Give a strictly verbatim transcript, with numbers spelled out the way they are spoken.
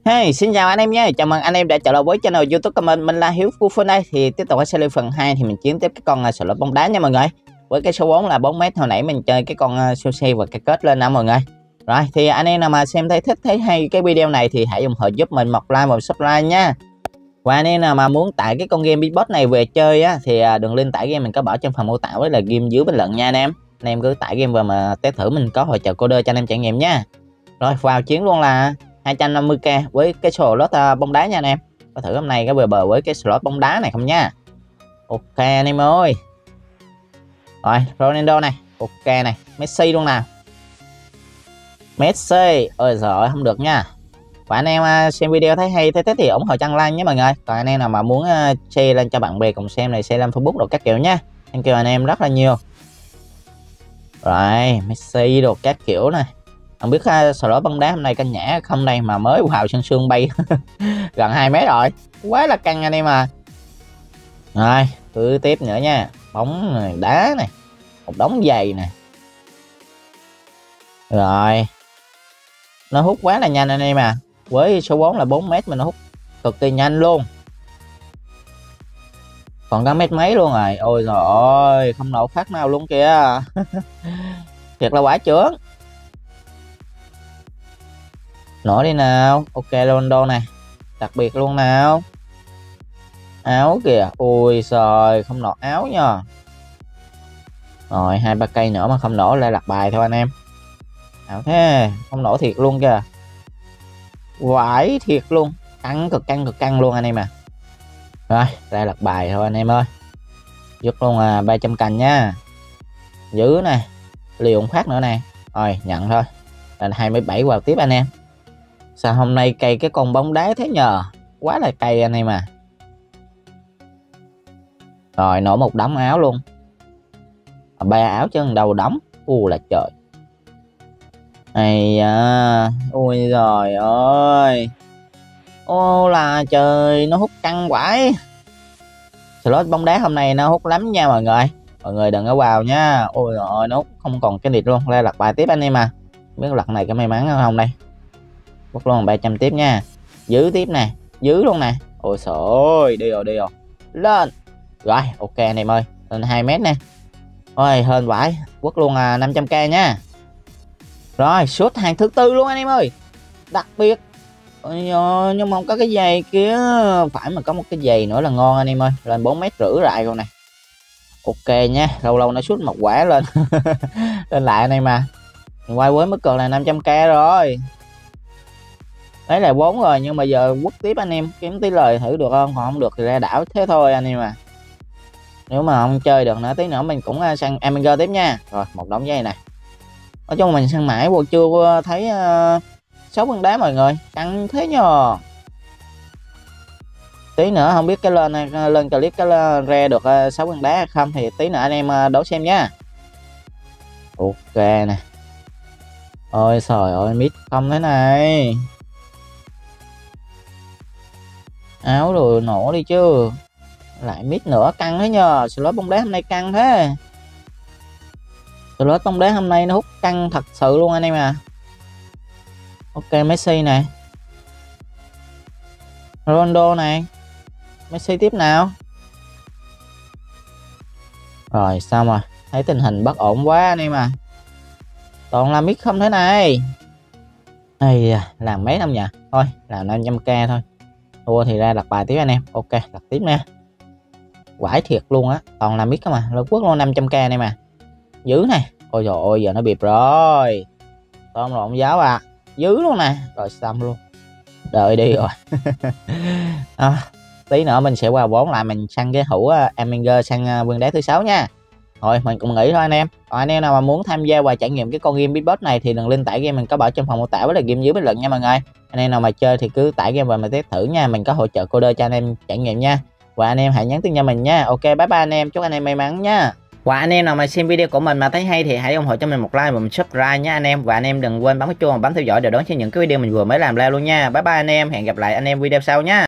Hey, xin chào anh em nhé. Chào mừng anh em đã trở lại với channel YouTube của mình. Mình là Hiếu Phú Phương đây. Thì tiếp tục sẽ lên phần hai thì mình chiến tiếp cái con uh, slot bóng đá nha mọi người. Với cái số bốn là bốn mét, hồi nãy mình chơi cái con uh, sushi và cái kết lên nè mọi người. Rồi thì anh em nào mà xem thấy thích thấy hay cái video này thì hãy ủng hộ giúp mình một like và subscribe nha. Và anh em nào mà muốn tải cái con game Beatbox này về chơi á thì uh, đường link tải game mình có bỏ trong phần mô tả với là game dưới bình luận nha anh em. Anh em cứ tải game vào mà test thử, mình có hỗ trợ coder cho anh em trải nghiệm nha. Rồi vào chiến luôn là hai trăm năm mươi k với cái slot uh, bóng đá nha anh em. Có thử hôm nay có bờ bờ với cái slot bóng đá này không nha. Ok anh em ơi. Rồi Ronaldo này, ok này, Messi luôn nào. Messi, ôi giời không được nha. Và anh em uh, xem video thấy hay thấy thích thì ủng hộ chân like nhé mọi người. Còn anh em nào mà muốn uh, share lên cho bạn bè cùng xem này, share lên Facebook đồ các kiểu nha. Thank you anh em rất là nhiều. Rồi Messi đồ các kiểu này. Không biết uh, slot bóng đá hôm nay canh nhã không đây mà mới vào sân sương bay gần hai mét rồi, quá là căng anh em à. Rồi cứ tiếp nữa nha, bóng này, đá này, một đống giày này. Rồi nó hút quá là nhanh anh em à, với số bốn là bốn mét mà nó hút cực kỳ nhanh luôn, còn có mét mấy luôn rồi. Ôi trời ơi không nổ phát nào luôn kìa thiệt là quả chướng. Nổ đi nào. Ok Ronaldo này, đặc biệt luôn nào. Áo kìa, ui trời không nổ áo nha. Rồi hai ba cây nữa mà không nổ lại lật bài thôi anh em. Ảo thế, không nổ thiệt luôn kìa, quải thiệt luôn, căng cực căng cực căng luôn anh em à. Rồi ra lật bài thôi anh em ơi. Dứt luôn à, ba trăm cành nha. Giữ này, liều phát nữa nè. Rồi nhận thôi là hai mươi bảy vào tiếp anh em. Sao hôm nay cây cái con bóng đá thế nhờ, quá là cây anh em à. Rồi nổ một đống áo luôn, ba áo chứ đầu đóng. U là trời. Ây à, ui rồi ơi, ô là trời, nó hút căng quải. Slot bóng đá hôm nay nó hút lắm nha mọi người, mọi người đừng có vào nha. Ôi rồi nó hút không còn cái nịt luôn. Lên lật bài tiếp anh em à, biết lật này có may mắn không đây. Bút luôn ba trăm tiếp nha. Giữ tiếp nè, giữ luôn nè. Ôi trời ơi, đi rồi đi rồi, lên. Rồi ok anh em ơi, lên hai mét nè. Ôi hên vãi, quất luôn là năm trăm k nha. Rồi sút hàng thứ tư luôn anh em ơi, đặc biệt. Ôi ơi, nhưng mà không có cái giày kia, phải mà có một cái giày nữa là ngon anh em ơi. Lên bốn mét rưỡi lại rồi này. Ok nha, lâu lâu nó sút một quả lên lên lại anh em à. Quay với mức cược là năm trăm k rồi. Đấy là bốn rồi, nhưng mà giờ quất tiếp anh em, kiếm tí lời thử được không, còn không được thì ra đảo thế thôi anh em à. Nếu mà không chơi được nữa tí nữa mình cũng sang Amiga tiếp nha. Rồi một đống giày này. Nói chung mình săn mãi vô chưa thấy uh, sáu bóng đá mọi người, căng thế nhờ. Tí nữa không biết cái lên lên clip cái ra được uh, sáu bóng đá không thì tí nữa anh em uh, đố xem nhá. Ok nè. Ôi trời ơi mít không thế này. Áo rồi nổ đi chứ. Lại mít nữa, căng thế nhờ. Slot bóng đá hôm nay căng thế. Slot bóng đá hôm nay nó hút căng thật sự luôn anh em à. Ok Messi này, Ronaldo này, Messi tiếp nào. Rồi sao mà thấy tình hình bất ổn quá anh em à, toàn là mít không thế này. Ây da, làm mấy năm nhỉ. Thôi làm năm trăm k thôi, thua thì ra đặt bài tiếp anh em. Ok đặt tiếp nha, quải thiệt luôn á, toàn là mít mà lượt quốc luôn năm trăm k anh em à. Giữ này. Ôi trời ơi giờ nó bịp rồi, tôm lộn giáo à. Giữ luôn nè, rồi xong luôn, đợi đi rồi à, tí nữa mình sẽ qua bốn lại mình săn cái hũ uh, Amiga sang uh, viên đá thứ sáu nha. Rồi mình cũng nghĩ thôi anh em. Còn anh em nào mà muốn tham gia và trải nghiệm cái con game Beatbox này thì đừng link tải game mình có bỏ trong phần mô tả với là game dưới bình luận nha mọi người. Anh em nào mà chơi thì cứ tải game và mình test thử nha, mình có hỗ trợ coder cho anh em trải nghiệm nha. Và anh em hãy nhắn tin cho mình nha. Ok bye bye anh em, chúc anh em may mắn nha. Và anh em nào mà xem video của mình mà thấy hay thì hãy ủng hộ cho mình một like và một subscribe nha anh em. Và anh em đừng quên bấm cái chuông và bấm theo dõi để đón xem những cái video mình vừa mới làm ra luôn nha. Bye bye anh em, hẹn gặp lại anh em video sau nha.